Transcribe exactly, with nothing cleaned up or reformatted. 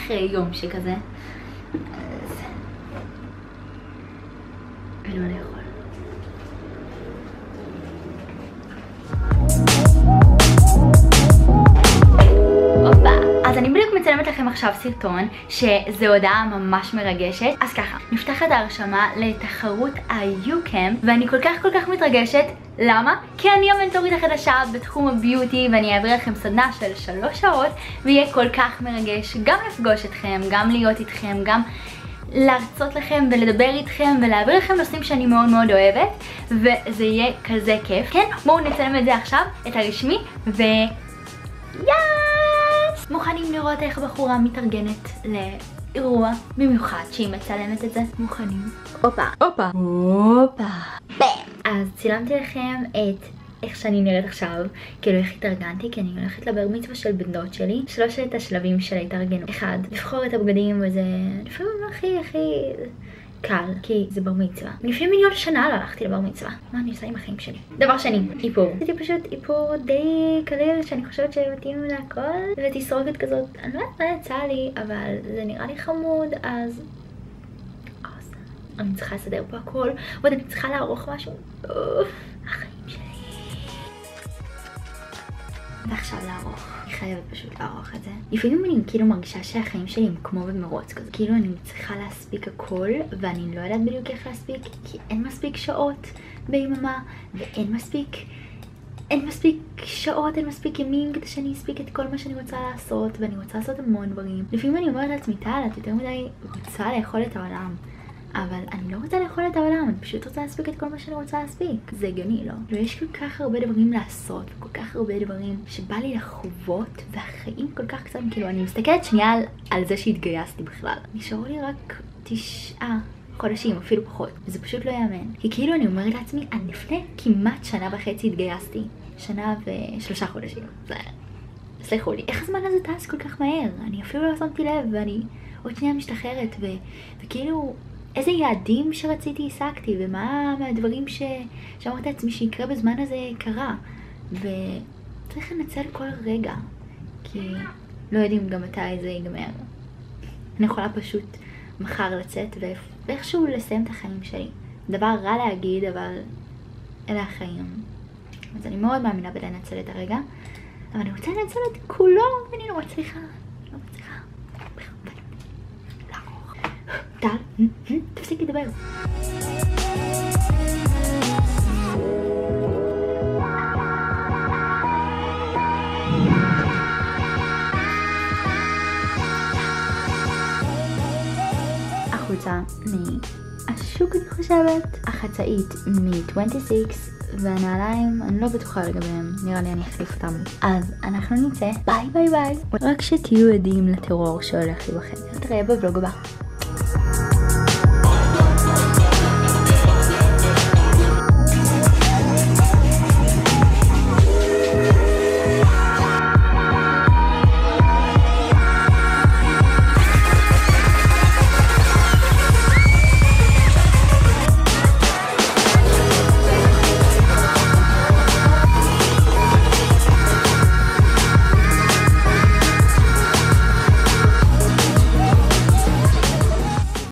אחרי יום שכזה. אז... אין מה לאכול. אז אני בדיוק מצלמת לכם עכשיו סרטון שזו הודעה ממש מרגשת. אז ככה, נפתחת ההרשמה לתחרות ה-YouCamp ואני כל כך כל כך מתרגשת. למה? כי אני המנטורית החדשה בתחום הביוטי ואני אעביר לכם סדנה של שלוש שעות ויהיה כל כך מרגש גם לפגוש אתכם, גם להיות איתכם, גם להרצות לכם ולדבר איתכם ולהעביר לכם נושאים שאני מאוד מאוד אוהבת וזה יהיה כזה כיף. כן, בואו נצלם את זה עכשיו, את הרשמי ו... יאס! מוכנים לראות איך בחורה מתארגנת לאירוע, במיוחד שהיא מצלמת את זה? מוכנים? הופה, הופה, הופה, בם! אז צילמתי לכם את איך שאני נראית עכשיו, כאילו איך התארגנתי, כי אני הולכת לבר מצווה של בן דוד שלי. שלושת השלבים של ההתארגנות. אחד, לבחור את הבגדים וזה לפעמים הכי הכי קל, כי זה בר מצווה. לפני מיליון שנה לא הלכתי לבר מצווה. מה אני עושה עם החיים שלי? דבר שני, איפור. עשיתי פשוט איפור די קליל שאני חושבת שמתאים להכל, ותסרוקת כזאת, אני לא יודעת מה יצא לי, אבל זה נראה לי חמוד, אז... אז אני צריכה לסדר פה הכל, ועוד אני צריכה לערוך משהו. אוף, החיים שלי. ועכשיו לערוך. אני חייבת פשוט לערוך את זה. לפעמים אני כאילו מרגישה שהחיים שלי הם כמו במרוץ כזה. כאילו אני צריכה להספיק הכל, ואני לא יודעת בדיוק איך להספיק, כי אין מספיק שעות ביממה, ואין מספיק... אין מספיק שעות, אין מספיק ימים כדי שאני אספיק את כל מה שאני רוצה לעשות, ואני רוצה לעשות המון דברים. לפעמים אני אומרת לעצמי, טל, את יותר מדי רוצה לאכול את העולם. אבל אני לא רוצה לאכול את העולם, אני פשוט רוצה להספיק את כל מה שאני רוצה להספיק. זה הגיוני, לא? ויש כל כך הרבה דברים לעשות, וכל כך הרבה דברים שבא לי לחוות, והחיים כל כך קצת, כאילו, אני מסתכלת שנייה על, על זה שהתגייסתי בכלל. נשארו לי רק תשעה חודשים, אפילו פחות, וזה פשוט לא יאמן. כי כאילו אני אומרת לעצמי, אני לפני כמעט שנה וחצי התגייסתי. שנה ושלושה חודשים. זה... סליחו לי, איך הזמן הזה טס כל כך מהר? אני אפילו לא שמתי לב, ואני עוד שנייה משתחררת, ו... וכאילו... איזה יעדים שרציתי השגתי, ומה מהדברים ש... שאמרתי לעצמי שיקרה בזמן הזה קרה. וצריך לנצל כל רגע, כי לא יודעים גם מתי זה ייגמר. אני יכולה פשוט מחר לצאת ואיכשהו לסיים את החיים שלי. דבר רע להגיד, אבל אלה החיים. אז אני מאוד מאמינה בלנצל את הרגע, אבל אני רוצה לנצל את כולו, ואני לא מצליחה. לא מצליחה. טל, תפסיק לדבר. החולצה מהשוק אני חושבת, החצאית מ-עשרים ושש והנעליים אני לא בטוחה לגביהם, נראה לי אני אחליף אותם. אז אנחנו נצא, ביי ביי ביי. רק שתהיו עדים לטרור שהולך לי בחדר. נתראה בבלוג הבא.